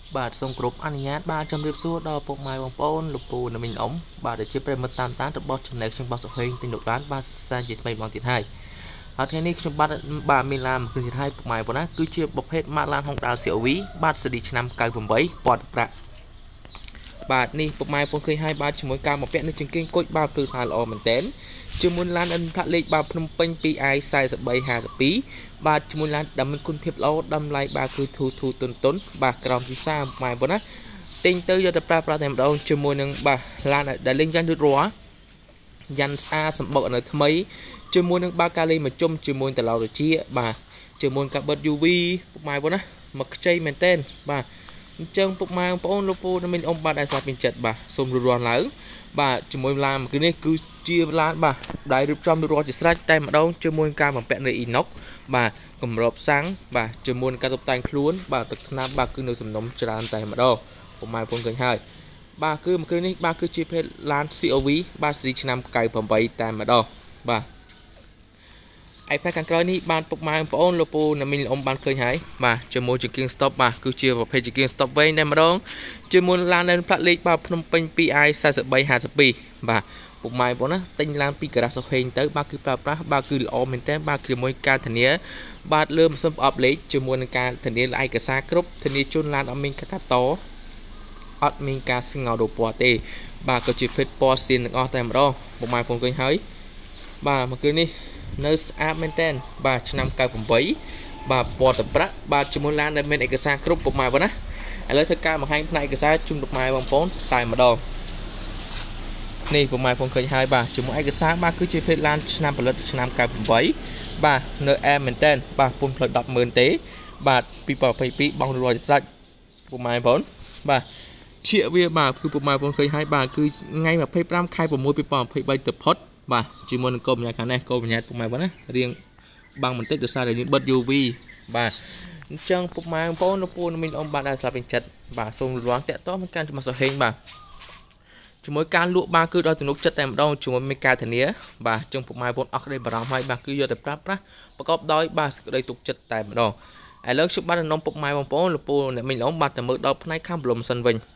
បាទសូមគោរពអនុញ្ញាតបាទជំរាបសួរដល់ពុកម៉ែបងប្អូនលោកពូនិងមីងអ៊ំបាទដែលជាប្រិយមិត្តតាមដានរបស់ Channel ខ្ញុំបាទសុខេងទិញលោកឡានបាទសាជាថ្មីម្ដងទៀតហើយហើយថ្ងៃនេះខ្ញុំបាទមានឡានមួយគ្រឿងទៀតហើយពុកម៉ែបងណាគឺជាប្រភេទម៉ាកឡាន Honda CR-V បាទស៊េរីឆ្នាំ98ពណ៌ប្រាក់បាទនេះពុកម៉ែបងឃើញហើយបាទជាមួយការបំពាក់នៅចង្គៀងគុជបាទគឺថាល្អមែនតើជាមួយឡានអិនផ្លាកលេខបាទភ្នំពេញ 2i4352 បាទជាមួយឡានដែលមានគុណភាពល្អតម្លៃបាទគឺធូរទុនបាទក្រោមពិសាម៉ែបងណាទិញទៅយកទៅប្រើប្រាស់តែម្ដងជាមួយនឹងបាទឡានដែលលេងយ៉ាងយឺតរាល់យ៉ាន់ស្អាតសម្បុកនៅថ្មីជាមួយនឹងបាទការលេងមួយជុំជាមួយតឡោរជាបាទជាមួយការបិទ UV ពុកម៉ែបងណាមកខ្ចីមែនតើបាទអញ្ចឹងពុកម៉ែបងប្អូនលោកពូនិងមីងអ៊ំបាទដែលស្អាតពេញចិត្តបាទសូមរួនឡើងបាទជាមួយឡានគឺនេះគឺជាឡានបាទដែលរៀបចំរួចរាល់ជាស្រេចតែម្ដងជាមួយការបំពាក់នៃ Inox បាទគម្របសាំងបាទជាមួយនឹងការតុបតែងខ្លួនបាទទឹកថ្នាំបាទគឺនៅសំណុំច្រើនតែម្ដងពុកម៉ែបងប្អូនឃើញហើយបាទគឺមួយគ្រឿងនេះបាទគឺជាប្រភេទឡាន CR-V បាទស៊េរីឆ្នាំ98តែម្ដងបាទឯផ្នែកខាងក្រោយនេះបានពុកម៉ែបងប្អូនលោកពូនិងមីងអ៊ំបានឃើញហើយបាទជាមួយចង្គៀង stop បាទគឺជាប្រភេទចង្គៀង stop វែងតែម្ដងជាមួយឡានដែលផ្លាកលេខបាទភ្នំពេញ 2i4352 បាទពុកម៉ែបងប្អូនណាទិញឡានពីការ៉ាសុខេងទៅបាទគឺប្រើប្រាស់បាទគឺល្អមែនតើបាទជាមួយការធានាបាទលើម៉ាស៊ីនប្រអប់លេខជាមួយនឹងការធានាឯកសារគ្រប់ធានាជូនឡានអត់មានកាត់តអត់មានការស្ងោររូបពណ៌ទេបាទក៏ជាភេទពណ៌សៀនទាំងអស់តែម្ដងពុកម៉ែបងប្អូនឃើញហើយបាទមកគឺនេះនៅស្អាតមែនតើបាទឆ្នាំ98បាទពណ៌តប្រាក់បាទជាមួយឡានដែលមានឯកសារគ្រប់ពុកម៉ែបងណាឥឡូវធ្វើការបង្ហាញផ្នែកឯកសារជូនពុកម៉ែបងប្អូនតែម្ដងនេះពុកម៉ែបងឃើញហើយបាទជាមួយឯកសារបាទគឺជាភេទឡានឆ្នាំផលិតឆ្នាំ98បាទនៅអែមមែនតើបាទពុនផ្លូវ 100000 ទេបាទ2022បង់រួចស្រេចពុកម៉ែបងប្អូនបាទជាវាបាទគឺពុកម៉ែបងឃើញហើយបាទគឺថ្ងៃ25ខែ6 2023ទៅផុតបាទជាមួយនឹងកូនបញ្ញាខាងនេះកូនបញ្ញាពុកម៉ែបងណារៀងបាំងបន្តិចដោយសារតែយើងបិទ UV បាទអញ្ចឹងពុកម៉ែបងប្អូនលោកពូនិងមីងអ៊ំបាទដែលស្លាប់ពេញចិត្តបាទសូមរងតាក់ទងនឹងការចំណាស់សុខេងបាទជាមួយការលក់បាទគឺដល់ទំនុកចិត្តតែម្ដងជាមួយមានការធានាបាទចឹងពុកម៉ែបងប្អូនអស់ក្តីបារម្ភហើយបាទគឺយកទៅប្រើប្រាស់ប្រកបដោយបាទសេចក្តីទុកចិត្តតែម្ដងឥឡូវខ្ញុំបាទនាំពុកម៉ែបងប្អូនលោកពូអ្នកមីងអ៊ំបាទទៅមើលដល់ផ្នែកខាងប្លុំសិនវិញ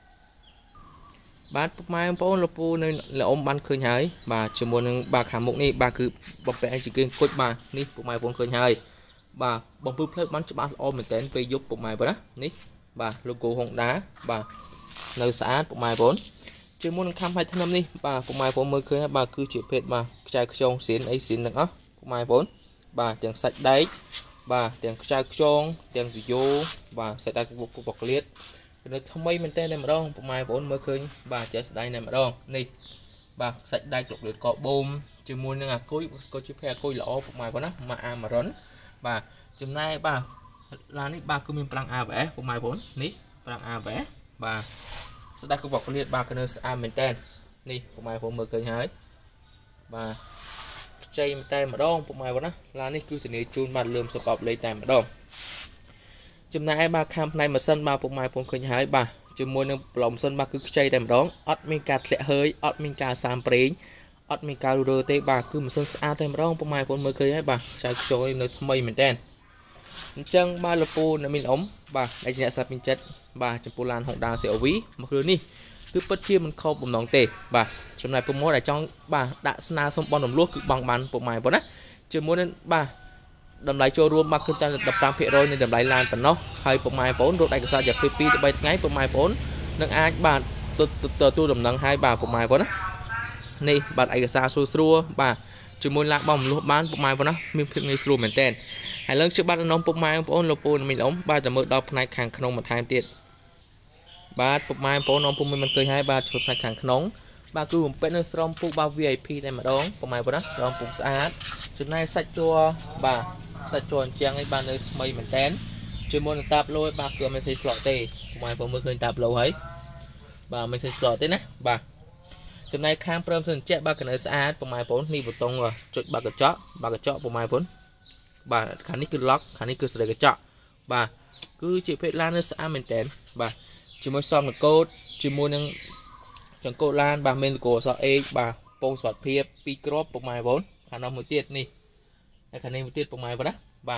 បាទពុកម៉ែបងប្អូនលោកពូនៅលោកអ៊ំបានឃើញហើយបាទជាមួយនឹងបាទខាងមុខនេះបាទគឺបំពាក់ជាគៀងគុជបាទនេះពុកម៉ែបងប្អូនឃើញហើយបាទបំពឺផ្លូវបានច្បាស់ល្អមែនតើពេលយប់ពុកម៉ែបងណានេះបាទ logo Honda បាទនៅស្អាតពុកម៉ែបងប្អូនជាមួយនឹងខាំផ្នែកថ្នាំនេះបាទពុកម៉ែបងប្អូនមើលឃើញហើយបាទគឺជាភេទបាទខ្ចៅខ្ចងសៀនអីសៀនទាំងអស់ពុកម៉ែបងប្អូនបាទទាំងសាច់ដែកបាទទាំងខ្ចៅខ្ចងទាំងវីយ៉ូបាទសាច់ដែកបុកក្លៀតនៅថ្មីមែនតើតែម្ដងពុកម៉ែបងប្អូនមើលឃើញបាទចេះស្ដាយតែម្ដងនេះបាទសាច់ដែកក្លៀតកបូមជាមួយនឹងអាគុយក៏ជាភេទអាគុយល្អពុកម៉ែបងណាមកអាម៉ារុនបាទចំណែកបាទឡាននេះបាទគឺមានប្រឡាំង ABS ពុកម៉ែបងប្អូននេះប្រឡាំង ABS បាទស្ដាយក្លៀតបាទក៏នៅស្អាតមែនតើនេះពុកម៉ែបងប្អូនមើលឃើញហើយបាទខ្ចីតែម្ដងពុកម៉ែបងណាឡាននេះគឺធានាជូនបាទលើមសពបលេខតែម្ដងចំណែកបាទខាងផ្នែកម៉ាស៊ីនបាទពុកម៉ែបងប្អូនឃើញហើយបាទជាមួយនឹងប្លុំម៉ាស៊ីនបាទគឺខ្ចីតែម្ដងអត់មានការធ្លាក់hơiអត់មានការសាមប្រេងអត់មានការរើទេបាទគឺម៉ាស៊ីនស្អាតតែម្ដងពុកម៉ែបងប្អូនមើលឃើញហើយបាទខ្ចៅខ្ចយនៅថ្មីមែនតើអញ្ចឹងបាទលោកពូអ្នកមីងអ៊ំបាទឯកអ្នកសាប់ពេញចិត្តបាទចំពោះឡាន Honda CR-V មកគ្រឿងនេះគឺពិតជាមិនខុសបំណងទេបាទចំណែកពុកម៉ែដែលចង់បាទដាក់ស្នើសុំបនរំលោះគឺបង់បានពុកម៉ែបងណាជាមួយនឹងបាទតម្លៃចូលរួមបាទគឺតែ15%នៃតម្លៃឡានប៉ុណ្ណោះហើយពុកម៉ែបងប្អូនរកឯកសាររយៈពេល2ទៅ3ថ្ងៃពុកម៉ែបងប្អូននឹងអាចបាទទទួលដំណឹងឲ្យបាទពុកម៉ែបងប្អូនណានេះបាទឯកសារស្រួលបាទជាមួយឡានបងមលោះបានពុកម៉ែបងប្អូនណាមានភាពងាយស្រួលមែនតើហើយឡើងជិះបាទនាំពុកម៉ែបងប្អូនលោកពូនិងមីងអ៊ំបាទទៅមើលដល់ផ្នែកខាងក្នុងបន្ថែមទៀតបាទពុកម៉ែបងប្អូនអ៊ំពុំមិនឃើញហើយបាទជួយផ្នែកខាងក្នុងបាទគឺបំពេញនៅស្រោមពូកបាទ VIP តែម្ដងពុកម៉ែបងប្អូនណាស្រោមពូកស្អាតចំណែកសាច់ជ័របាទសាច់ជ័រអញ្ចឹងឯងបាទនៅថ្មីមែនតើជាមួយនឹងតាប់លុយបាទគឺមិនសេស្លក់ទេពុកម៉ែបងប្អូនមើលឃើញតាប់លុយហើយបាទមិនសេស្លក់ទេណាបាទចំណែកខាងព្រមសិនជែកបាទកណើស្អាតពុកម៉ែបងប្អូននេះប៊ូតុងចុចបាក់កញ្ចក់ពុកម៉ែបងប្អូនបាទខាងនេះគឺ lock ខាងនេះគឺស្រីកញ្ចក់បាទគឺជាភេទឡាននៅស្អាតមែនតើបាទជាមួយសំកូតជាមួយនឹងចង្កូតឡានបាទមាន logo អក្សរ H បាទពងសុវត្ថិភាព2គ្រាប់ពុកម៉ែបងប្អូនខាងនោះមួយទៀតនេះហើយខាងនេះមួយទៀតពុកម៉ែបងណាបាទ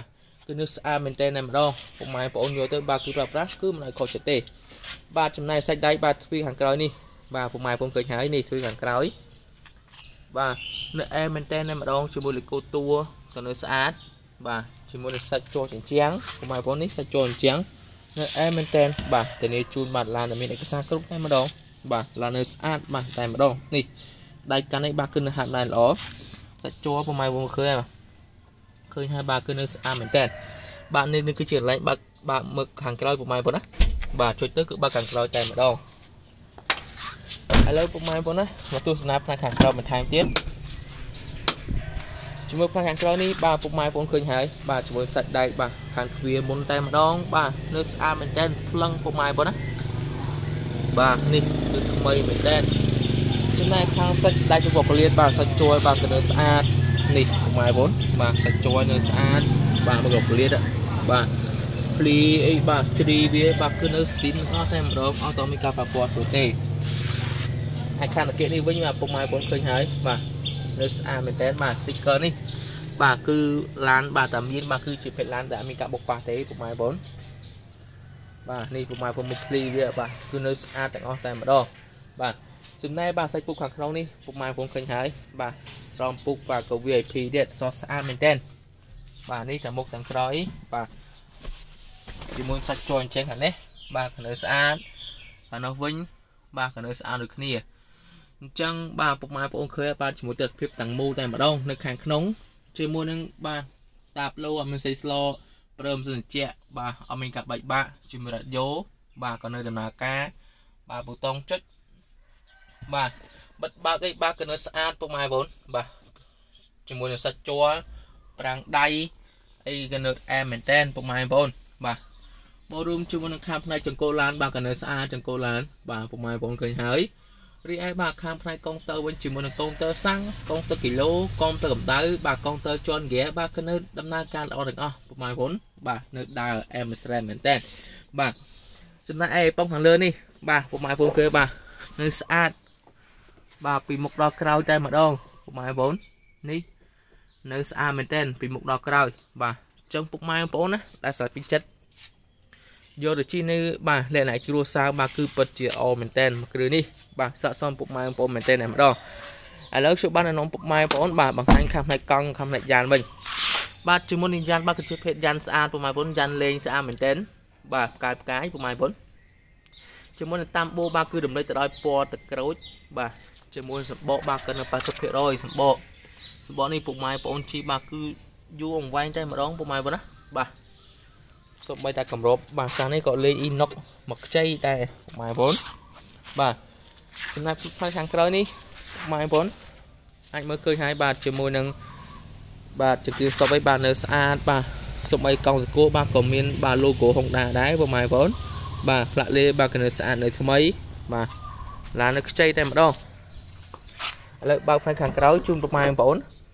គឺនៅស្អាតមែនតើម្ដងពុកម៉ែបងប្អូនយកទៅបាទគឺប្រើប្រាស់គឺមិនឲ្យខុសចិត្តទេបាទចំណែកសាច់ដៃបាទទ្វីខាងក្រោយនេះបាទពុកម៉ែបងឃើញហើយនេះទ្វីខាងក្រោយបាទនៅអែមែនតើម្ដងជាមួយលីកូតួក៏នៅស្អាតបាទជាមួយនឹងសាច់ជ័រចិញ្ចាំងពុកម៉ែបងប្អូននេះសាច់ជ័រចិញ្ចាំងនៅអែមែនតើបាទធានាជូនបាទឡានដែលមានឯកសារគ្រប់តែម្ដងបាទឡាននៅស្អាតបាទតែម្ដងនេះដៃកាន់នេះបាទគឺនៅហាត់ណែនល្អសាច់ជ័រពុកម៉ែបងឃើញហើយបាទគឺនៅស្អាតមែនតើបាទនេះគឺជាកន្លែងបាទមើលខាងក្រោយពុកម៉ែបងណាបាទចុចទៅគឺបាទខាងក្រោយតែម្ដងឥឡូវពុកម៉ែបងណាមកទស្សនាផ្នែកខាងក្រោយបន្ថែមទៀតជាមួយផ្នែកខាងក្រោយនេះបាទពុកម៉ែបងឃើញហើយបាទជាមួយសាច់ដែកបាទខាងទ្វារមុនតែម្ដងបាទនៅស្អាតមែនតើផ្លឹងពុកម៉ែបងណាបាទនេះគឺថ្មីមែនតើចំណែកខាងសាច់ដែករបស់ពលាតបាទសាច់ជួយបាទក៏នៅស្អាតនេះពុកម៉ែបងបាទសាច់ជួយនៅស្អាតបាទរបស់ពលាតបាទភ្លីអីបាទជ្រីវាបាទគឺនៅស៊ីនអស់តែម្ដងអត់តមានការប៉ះពាល់ព្រោះទេហើយខាងអគារនេះវិញបាទពុកម៉ែបងឃើញហើយបាទនៅស្អាតមែនតើបាទ sticker នេះបាទគឺឡានបាទតាមានបាទគឺជាភេទឡានដែលអត់មានការបុកប៉ះទេពុកម៉ែបងបាទនេះពុកម៉ែបងមុខភ្លីវាបាទគឺនៅស្អាតទាំងអស់តែម្ដងបាទចំណែកបាទសាច់ពុកខាងក្នុងនេះពុកម៉ែបងឃើញហើយបាទស្រោមពុកបាទក៏ VIP ទៀតសស្អាតមែនតើបាទនេះទាំងមុខទាំងក្រោយបាទជាមួយសាច់ជ័រអញ្ចឹងខាងនេះបាទក៏នៅស្អាតហើយនោះវិញបាទក៏នៅស្អាតដូចគ្នាអញ្ចឹងបាទពុកម៉ែបងប្អូនឃើញបាទជាមួយទិដ្ឋភាពទាំងមូលតែម្ដងនៅខាងក្នុងជាមួយនឹងបាទតាបឡូអត់មានសេស្លព្រមសិនជាបាទអត់មានការបែកបាក់ជាមួយរ៉ាឌីយ៉ូបាទក៏នៅដំណើរការបាទប៊ូតុងចុចបាទបិទបើកអីបាទក៏នៅស្អាតពុកម៉ែបងប្អូនបាទជាមួយនឹងសាច់ជ័រប្រាំងដៃអីក៏នៅអែមមែនតើពុកម៉ែបងប្អូនបាទបូរួមជាមួយនឹងខាងផ្នែកចង្កូតឡានបាទក៏នៅស្អាតចង្កូតឡានបាទពុកម៉ែបងប្អូនឃើញហើយរីឯបាទខាងផ្នែកកុងទ័រវិញជាមួយនឹងកុងទ័រសាំងកុងទ័រគីឡូកុងទ័រកម្ដៅបាទកុងទ័រជន់ហ្គាបាទគឺនៅដំណើរការល្អទាំងអស់ពុកម៉ែបងប្អូនបាទនៅដើរអែមស្រែមែនតើបាទចំណែកឯប៉ុងខាងលើនេះបាទពុកម៉ែបងប្អូនឃើញបាទនៅស្អាតបាទពីមុខដល់ក្រោយតែម្ដងពុកម៉ែបងប្អូននេះនៅស្អាតមែនតើពីមុខដល់ក្រោយបាទអញ្ចឹងពុកម៉ែបងប្អូនណាដែលស្រេចពីចិត្តយកទៅជីនៅបាទលក្ខណៈគ្រួសារបាទគឺពិតជាអមែនតើមួយគ្រឿងនេះបាទស័ក្តិសមពុកម៉ែបងប្អូនមែនតើតែម្ដងឥឡូវខ្ញុំបានណែនាំពុកម៉ែបងប្អូនបាទបង្ហាញខាងផ្នែកកង់ខាងផ្នែកយ៉ានវិញបាទជាមួយនឹងយ៉ានបាទគឺជាភេទយ៉ានស្អាតពុកម៉ែបងប្អូនយ៉ានលេងស្អាតមែនតើបាទផ្កាយពុកម៉ែបងប្អូនជាមួយនឹងតាមបូបាទគឺរំលេចទៅដោយពណ៌ទឹកក្រូចបាទជាមួយសម្បកបាទគឺនៅ 80% សម្បកនេះពុកម៉ែបងប្អូនជីបាទគឺយូរអង្វែងតែម្ដងពុកម៉ែបងប្អូនណាបាទសូម្បីតែកម្របបាទសាសនេះក៏លេងអ៊ីណុកមកខ្ចីដែរពុកម៉ែបងប្អូនបាទចំណែកផ្នែកខាងក្រោយនេះពុកម៉ែបងប្អូនអាចមើលឃើញហើយបាទជាមួយនឹងបាទចង្កៀងស្តុបអីបាទនៅស្អាតបាទសូម្បីកង់សកលបាទក៏មានបាទ logo Honda ដែរពុកម៉ែបងប្អូនបាទផ្លាកលេបាទក៏នៅស្អាតនៅថ្មីបាទឡាននៅខ្ចីតែម្ដងឥឡូវបើកផ្នែកខាងក្រោយជូនពុកម៉ែបងប្អូន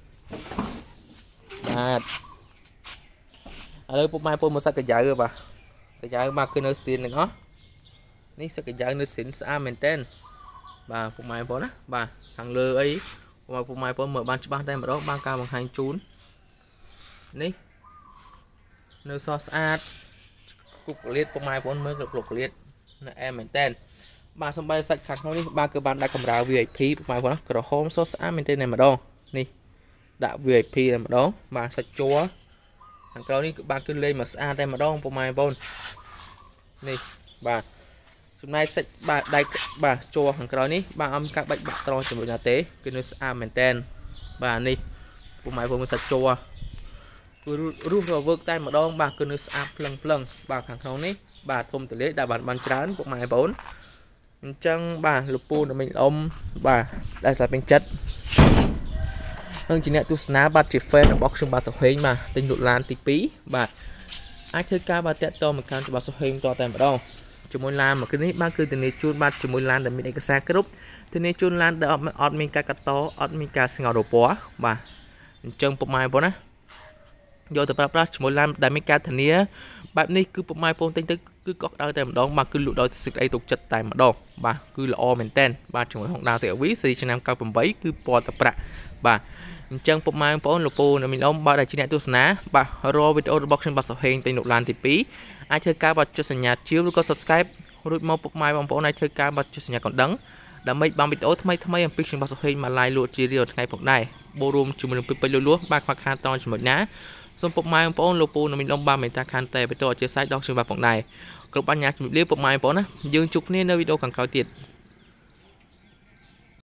បាទឥឡូវពុកម៉ែបងប្អូនមើលសាច់កាយ៉ៅបាទកាយ៉ៅបាទគឺនៅសៀនទាំងអស់នេះសាច់កាយ៉ៅនៅសៀនស្អាតមែនតើបាទពុកម៉ែបងប្អូនណាបាទខាងលើអីពុកម៉ែបងប្អូនមើលបានច្បាស់តែម្ដងបានការបង្ហាញជូននេះនៅសស្អាតគ្រប់កលៀតពុកម៉ែបងប្អូនមើលគ្រប់កលៀតនៅអែមមែនតើបាទសំបីសាច់ខាងក្នុងនេះបាទគឺបានដាក់កម្រាល VIP ពុកម៉ែបងប្អូនក្រហមសស្អាតមែនតើតែម្ដងនេះដាក់ VIP តែម្ដងបាទសាច់ជ័រខាងក្រោយនេះបាទគឺលេងមកស្អាតតែម្ដងពុកម៉ែបងប្អូននេះបាទចំណែកសាច់បាទដៃបាទជ័រខាងក្រោយនេះបាទអត់ការបាច់បាក់ត្រង់ជាមួយណាទេគឺនៅស្អាតមែនតើបាទនេះពុកម៉ែបងប្អូនសាច់ជ័រគឺរស់រវើកតែម្ដងបាទគឺនៅស្អាតភ្លឹងបាទខាងក្នុងនេះបាទធំទលាយដែលបានច្រើនពុកម៉ែបងប្អូនអញ្ចឹងបាទលពូនមិញអ៊ំបាទដែលសាប់ពេញចិត្តនឹងជាអ្នកទស្សនាបាទជា fan របស់ខ្ញុំបាទសុហេងបាទទិញលក់ឡានទី2បាទអាចធ្វើការបាទតាក់ទងមកកាន់ច្បាប់សុហេងតតែម្ដងជាមួយឡានមួយគ្រឿងនេះបាទគឺធានាជូនបាទជាមួយឡានដែលមានឯកសារគ្រប់ធានាជូនឡានដែលអត់មានការកាត់តអត់មានការស្ងោររពណ៌បាទអញ្ចឹងពុកម៉ែបងប្អូនណាយកទៅប្រើប្រាស់ជាមួយឡានដែលមានការធានាបែបនេះគឺពុកម៉ែបងប្អូនទិញទៅ cứ có đau tayម្ដង បាទ គឺលក់ដោយសេចក្តីទុកចិត្តតែម្ដង បាទ គឺល្អមែនតើ បាទ ជាមួយ Honda CR-V ស៊េរីឆ្នាំ98 គឺពណ៌ទឹកប្រាក់ បាទ អញ្ចឹងពុកម៉ែបងប្អូនលោកពូអ្នកមីឡុំបាទដែលជាអ្នកទស្សនា បាទរកវីដេអូរបស់ខ្ញុំបាទសុហេងទិញលោកឡានទី 2 អាចធ្វើការបាទចុចសញ្ញាជាវឬក៏ Subscribe រួចមកពុកម៉ែបងប្អូនអាចធ្វើការបាទចុចសញ្ញាកណ្ដឹង ដើម្បីបានវីដេអូថ្មីៗអំពីខ្ញុំបាទសុហេងមក live លក់ជារៀលថ្ងៃផងដែរ បូរួមជាមួយនឹងពេញលួសបាទខ្វះខាតតចំណុចណាសូមពុកម៉ែបងប្អូនលោកពូអ្នកមីឡុំបាទមេត្តាខានតែបន្តអធិស្ឋានដល់ខ្ញុំបាទផងដែរគ្រប់អញ្ញាជំរាបលាពុកម៉ែបងប្អូនណាយើងជួបគ្នានៅវីដេអូខាងក្រោយទៀត